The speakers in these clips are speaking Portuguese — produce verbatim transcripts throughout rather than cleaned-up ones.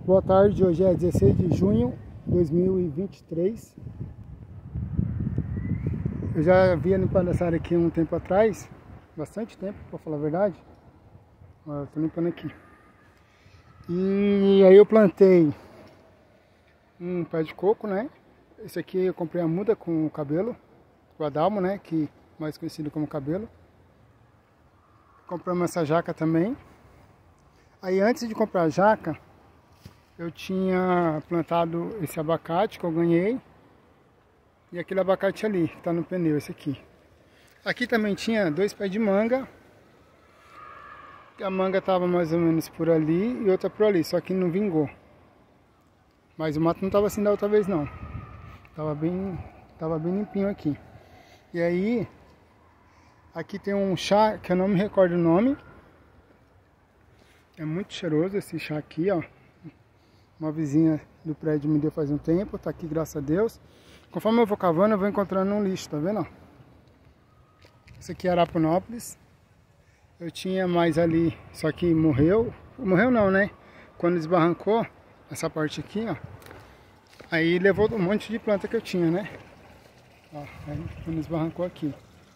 Boa tarde, hoje é dezesseis de junho de dois mil e vinte e três. Eu já havia limpado essa área aqui um tempo atrás, bastante tempo, para falar a verdade. Ó, eu tô limpando aqui. E aí eu plantei um pé de coco, né? Esse aqui eu comprei a muda com o cabelo, guadalmo, né? Que mais conhecido como cabelo. Compramos essa jaca também. Aí antes de comprar a jaca, eu tinha plantado esse abacate que eu ganhei. E aquele abacate ali, que tá no pneu, esse aqui. Aqui também tinha dois pés de manga. A manga tava mais ou menos por ali e outra por ali, só que não vingou. Mas o mato não tava assim da outra vez não. Tava bem, tava bem limpinho aqui. E aí, aqui tem um chá que eu não me recordo o nome. É muito cheiroso esse chá aqui, ó. Uma vizinha do prédio me deu faz um tempo, tá aqui graças a Deus. Conforme eu vou cavando, eu vou encontrando um lixo, tá vendo? Esse aqui é Araponópolis. Eu tinha mais ali, só que morreu. Morreu não, né? Quando desbarrancou essa parte aqui, ó. Aí levou um monte de planta que eu tinha, né? Ó, aí quando desbarrancou aqui.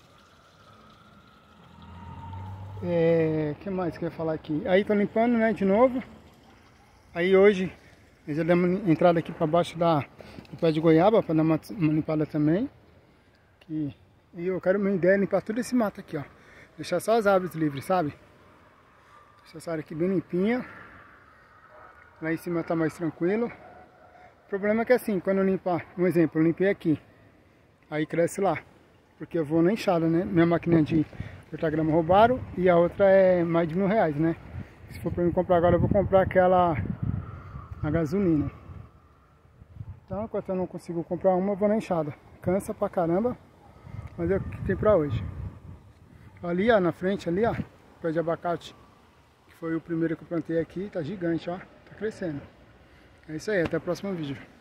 É, o que mais que eu ia falar aqui? Aí tô limpando, né, de novo. Aí hoje eu já dei uma entrada aqui para baixo da, do pé de goiaba para dar uma, uma limpada também. Que, e eu quero, minha ideia é limpar tudo esse mato aqui, ó. Deixar só as árvores livres, sabe? Deixar essa área aqui bem limpinha. Lá em cima tá mais tranquilo. O problema é que assim, quando eu limpar, um exemplo, eu limpei aqui. Aí cresce lá. Porque eu vou na enxada, né? Minha máquina de cortar grama roubaram e a outra é mais de mil reais, né? Se for pra mim comprar agora, eu vou comprar aquela a gasolina. Então, enquanto eu não consigo comprar uma, eu vou na enxada. Cansa pra caramba, mas é o que tem pra hoje. Ali, ó, na frente, ali, ó, pé de abacate, que foi o primeiro que eu plantei aqui, tá gigante, ó, tá crescendo. É isso aí, até o próximo vídeo.